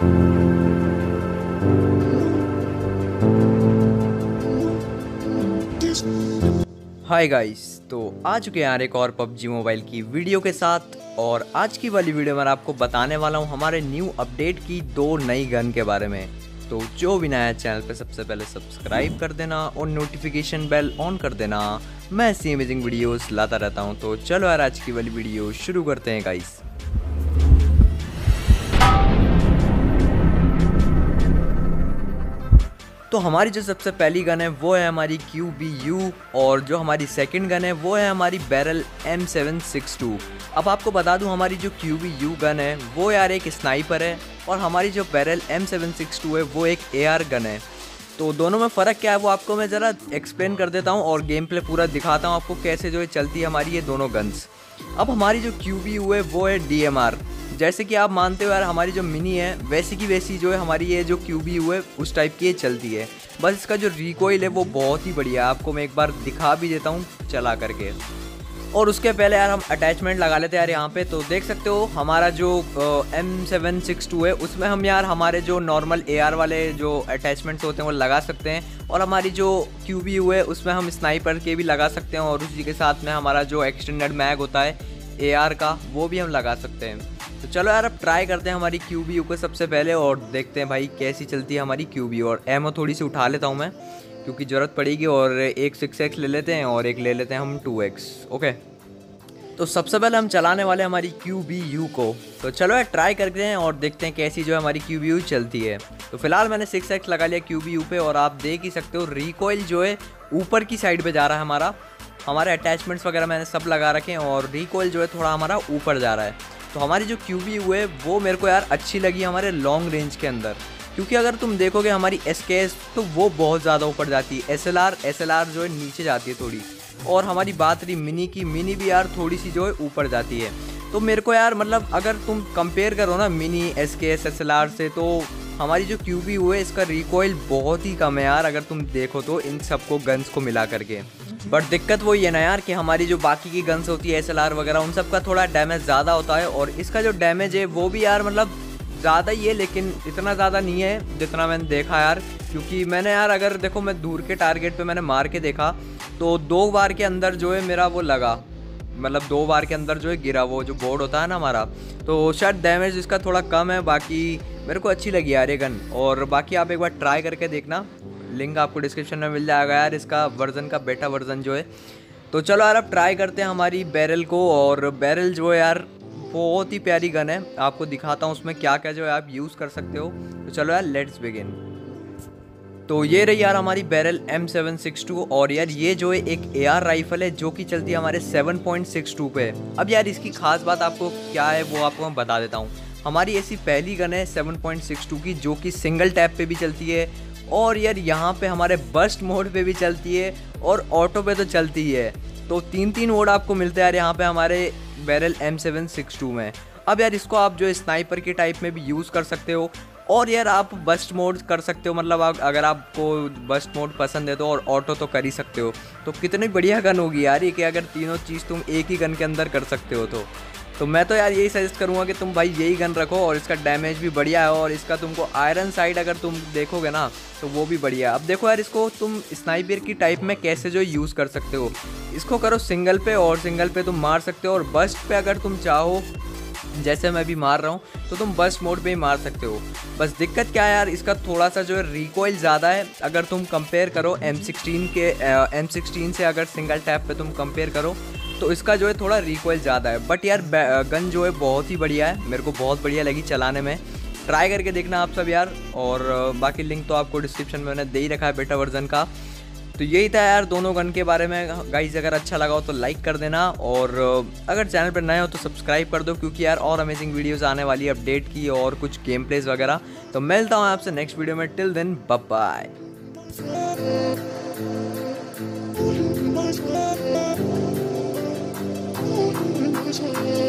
Hi guys, तो आ चुके हैं यार एक और पबजी मोबाइल की वीडियो के साथ। और आज की वाली वीडियो में आपको बताने वाला हूँ हमारे न्यू अपडेट की 2 नई गन के बारे में। तो जो भी नया चैनल पे सबसे पहले सब्सक्राइब कर देना और नोटिफिकेशन बेल ऑन कर देना। मैं ऐसी अमेजिंग वीडियोस लाता रहता हूँ। तो चलो यार आज की वाली वीडियो शुरू करते हैं गाइस। तो हमारी जो सबसे पहली गन है वो है हमारी QBU और जो हमारी सेकंड गन है वो है हमारी बैरल M762। अब आपको बता दूं हमारी जो QBU गन है वो यार एक स्नाइपर है और हमारी जो बैरल M762 है वो एक AR गन है। तो दोनों में फ़र्क क्या है वो आपको मैं ज़रा एक्सप्लेन कर देता हूँ और गेम प्ले पूरा दिखाता हूँ आपको कैसे जो है चलती है हमारी ये दोनों गन्स। अब हमारी जो QBU है वो है DMR। जैसे कि आप मानते हो यार हमारी जो मिनी है वैसी की वैसी जो है हमारी ये जो QBU है उस टाइप की ये चलती है। बस इसका जो रिकॉइल है वो बहुत ही बढ़िया है, आपको मैं एक बार दिखा भी देता हूँ चला करके। और उसके पहले यार हम अटैचमेंट लगा लेते हैं यार यहाँ पे। तो देख सकते हो हमारा जो M762 है उसमें हम यार हमारे जो नॉर्मल AR वाले जो अटैचमेंट्स होते हैं वो लगा सकते हैं और हमारी जो QBU है उसमें हम स्नाइपर के भी लगा सकते हैं और उसी के साथ में हमारा जो एक्सटेंडेड मैग होता है AR का वो भी हम लगा सकते हैं। तो चलो यार अब ट्राई करते हैं हमारी QBU को सबसे पहले और देखते हैं भाई कैसी चलती है हमारी QBU। और एमओ थोड़ी सी उठा लेता हूँ मैं क्योंकि ज़रूरत पड़ेगी। और एक 6x ले लेते हैं और एक ले लेते हैं हम 2x। ओके, तो सबसे पहले हम चलाने वाले हमारी QBU को। तो चलो यार ट्राई करते हैं और देखते हैं कैसी जो है हमारी QBU चलती है। तो फिलहाल मैंने 6x लगा लिया QBU पे और आप देख ही सकते हो रिकॉइल जो है ऊपर की साइड पे जा रहा है। हमारे अटैचमेंट्स वगैरह मैंने सब लगा रखे हैं और रिकॉइल जो है थोड़ा हमारा ऊपर जा रहा है। तो हमारी जो QBU है वो मेरे को यार अच्छी लगी हमारे लॉन्ग रेंज के अंदर, क्योंकि अगर तुम देखोगे हमारी SKS तो वो बहुत ज़्यादा ऊपर जाती है, SLR जो है नीचे जाती है थोड़ी। और हमारी बात रही मिनी की, मिनी भी यार थोड़ी सी जो है ऊपर जाती है। तो मेरे को यार मतलब अगर तुम कंपेयर करो ना मिनी SKS SLR से तो हमारी जो QBU है इसका रिकॉइल बहुत ही कम है यार अगर तुम देखो तो इन सबको गन्स को मिला करके। बट दिक्कत वो ये ना यार कि हमारी जो बाकी की गन्स होती है SLR वगैरह उन सब का थोड़ा डैमेज ज़्यादा होता है और इसका जो डैमेज है वो भी यार मतलब ज़्यादा ही है, लेकिन इतना ज़्यादा नहीं है जितना मैंने देखा यार। क्योंकि मैंने यार अगर देखो मैं दूर के टारगेट पे मैंने मार के देखा तो 2 बार के अंदर जो है मेरा वो लगा, मतलब 2 बार के अंदर जो है गिरा वो जो बोर्ड होता है ना हमारा। तो शायद डैमेज इसका थोड़ा कम है, बाकी मेरे को अच्छी लगी यार ये गन। और बाकी आप एक बार ट्राई करके देखना, लिंक आपको डिस्क्रिप्शन में मिल जाएगा यार इसका वर्जन का बेटा वर्जन जो है। तो चलो यार अब ट्राई करते हैं हमारी बैरल को। और बैरल जो है यार बहुत ही प्यारी गन है, आपको दिखाता हूँ उसमें क्या क्या जो है आप यूज़ कर सकते हो। तो चलो यार लेट्स बिगिन। तो ये रही यार हमारी बैरल M762 और यार ये जो है एक AR राइफल है जो कि चलती है हमारे 7.62 पे। अब यार इसकी खास बात आपको क्या है वो आपको मैं बता देता हूँ। हमारी ऐसी पहली गन है 7.62 की जो कि सिंगल टैप पे भी चलती है और यार यहाँ पे हमारे बस्ट मोड पे भी चलती है और ऑटो पे तो चलती ही है। तो 3 मोड आपको मिलते हैं यार यहाँ पे हमारे बैरल M762 में। अब यार इसको आप जो स्नाइपर के टाइप में भी यूज़ कर सकते हो और यार आप बस्ट मोड कर सकते हो, मतलब अगर आपको बस्ट मोड पसंद है तो, और ऑटो तो कर ही सकते हो। तो कितनी बढ़िया गन होगी यार ये कि अगर तीनों चीज़ तुम एक ही गन के अंदर कर सकते हो। तो मैं तो यार यही सजेस्ट करूँगा कि तुम भाई यही गन रखो और इसका डैमेज भी बढ़िया है और इसका तुमको आयरन साइड अगर तुम देखोगे ना तो वो भी बढ़िया है। अब देखो यार इसको तुम स्नाइपर की टाइप में कैसे जो यूज़ कर सकते हो। इसको करो सिंगल पे और सिंगल पे तुम मार सकते हो और बस्ट पे अगर तुम चाहो जैसे मैं भी मार रहा हूँ तो तुम बस्ट मोड पे ही मार सकते हो। बस दिक्कत क्या है यार इसका थोड़ा सा जो है रिकॉइल ज़्यादा है अगर तुम कंपेयर करो M16 से। अगर सिंगल टैप पे तुम कंपेयर करो तो इसका जो है थोड़ा रिकॉइल ज़्यादा है। बट यार गन जो है बहुत ही बढ़िया है, मेरे को बहुत बढ़िया लगी चलाने में। ट्राई करके देखना आप सब यार। और बाकी लिंक तो आपको डिस्क्रिप्शन में मैंने दे ही रखा है बेटा वर्जन का। तो यही था यार दोनों गन के बारे में गाइस। अगर अच्छा लगा हो तो लाइक कर देना और अगर चैनल पर नए हो तो सब्सक्राइब कर दो क्योंकि यार और अमेजिंग वीडियोस आने वाली है अपडेट की और कुछ गेम प्लेस वगैरह। तो मिलता हूँ आपसे नेक्स्ट वीडियो में। Till then bye bye.